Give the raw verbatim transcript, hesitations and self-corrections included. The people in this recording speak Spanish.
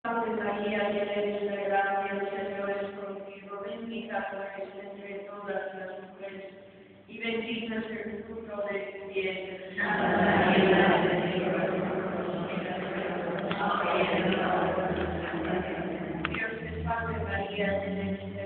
Ave María, llena de gracia, el Señor es contigo, bendita tú eres entre todas las mujeres, y bendito es el fruto de tu vientre. Santa María, Madre de Dios, Dios te salve María, llena